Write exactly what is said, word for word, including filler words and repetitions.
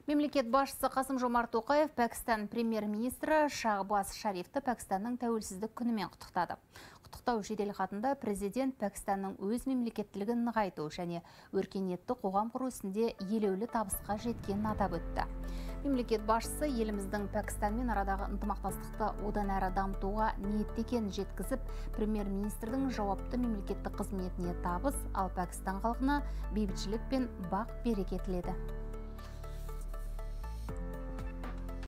Мемлекет басшысы Қасым-Жомарт Тоқаев Пәкістан премьер-министрі Шахбаз Шарифті Пәкістанның тәуелсіздік күнімен құттықтады. Құттықтау жеделхатында президент Пәкістанның өз мемлекеттілігін нығайту және өркениетті қоғам құру ісінде елеулі табысқа жеткенін атап өтті. Мемлекет басшысы еліміздің Пәкістанмен арадағы ынтымақтастықты одан әрі дамытуға ниетті екенін жеткізіп, премьер-министрдің жауапты мемлекеттік қызметіне табыс, ал Пәкістан халқына бейбітшілік пен бақ береке тіледі.